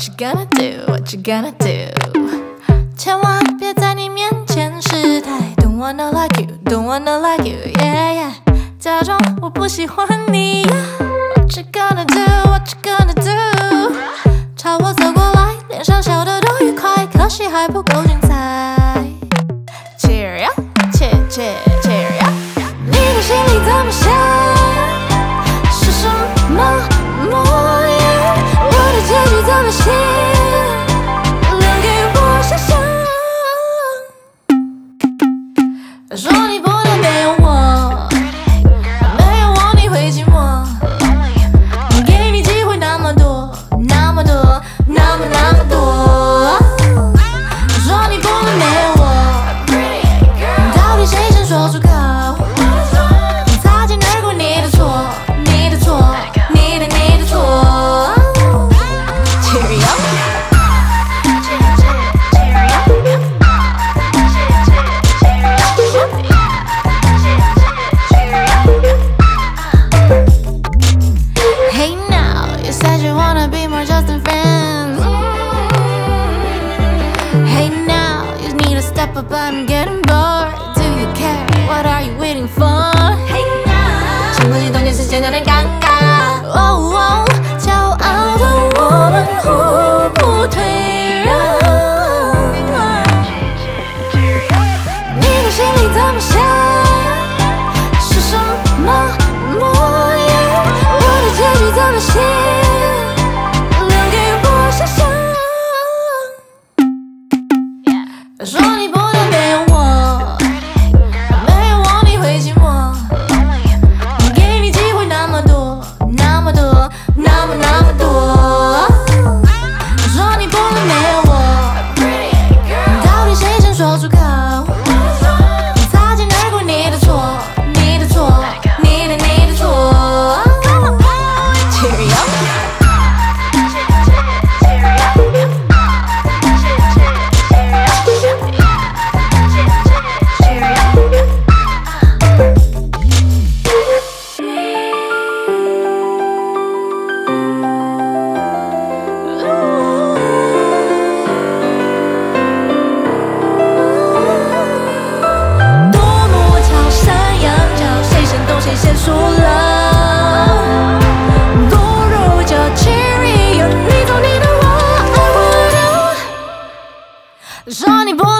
What you gonna do? What you gonna do? 千万别在你面前失态 Don't wanna like you, don't wanna like you, yeah yeah 假装我不喜欢你 What you gonna do? What you gonna do? 朝我走过来，脸上笑得多愉快，可惜还不够精彩。Cheer up, cheer cheer cheer up。你的心里怎么想？是什么模样？我的结局怎么写？留给我想象。说你不能没有我，没有我你会寂寞。给你机会那么多，那么多，那么多。说你不能没有我，到底谁先说出口？擦肩而过，你的错，你的错，你的错。Cheerio。Hey now, you said you wanna be more just than friends. Hey now, you need to step up, I'm getting bored. Do you care? What are you waiting for? Hey now， 情不激动，眼神显得有点尴尬。Oh oh， 骄傲的我们互不退让。你的心里怎么想？是什么模样？我的结局怎么写？留给我想象。说你不能没有我，没有我你会寂寞。给你机会那么多，那么多，那么多。说你不能没有我，到底谁先说出口？擦肩而过，你的错，你的错，你的错。Cheerio。独木桥山羊角，谁先动谁先输了。不如就 Cheerio， 你走你的，我爱我的。说你不